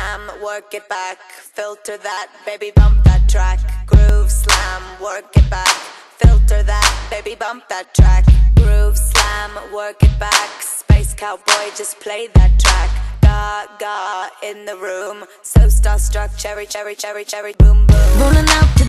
slam, work it back, filter that, baby bump that track. Groove slam, work it back, filter that, baby bump that track. Groove slam, work it back, space cowboy, just play that track. Gaga in the room, so starstruck, cherry, cherry, cherry, cherry, boom, boom. Rolling out